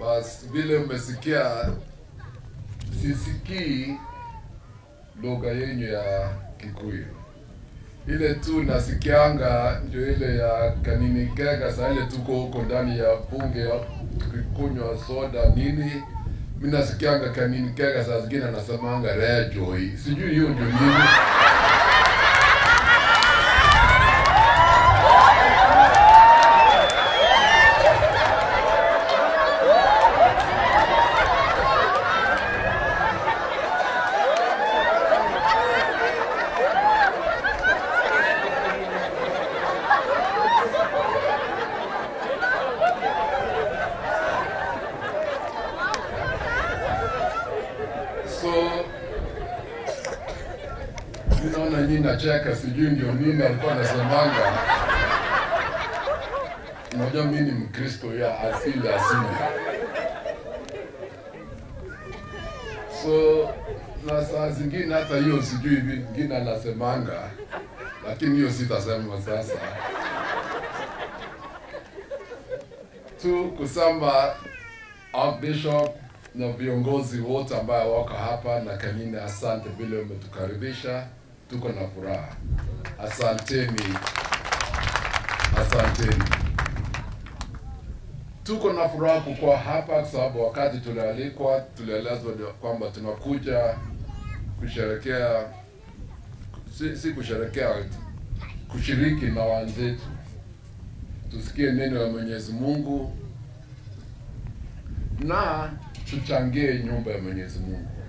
Bas vile mmesikia, sisikii lugha yenyu ya Kikuyu. Ile tu nasikianga ndio ile ya Kanini Kega. Saa ile tuko huko ndani ya bunge tukikunywa soda nini, mimi nasikianga Kanini Kega, saa zingine nasemanga Rejoy. Sijui hiyo ndio nini. So, ninaona nyinyi nacheka, sijui ndio nini alikuwa anasemanga. Unajua mimi ni Mkristo ya asili. So, na saa zingine hata hiyo sijui vingine anasemanga, lakini hiyo sitasema sasa. Tu kusamba Archbishop na viongozi wote ambao wako hapa na Kanini, asante vile umetukaribisha. Tuko na furaha. Asanteni. Asanteni. Tuko na furaha kuwa hapa kwa sababu wakati tulialikwa, tulielezwa kwamba tunakuja kusherehekea, si kusherehekea, kushiriki na wenzetu. Tusikie neno la Mwenyezi Mungu na tuchangie nyumba ya Mwenyezi Mungu.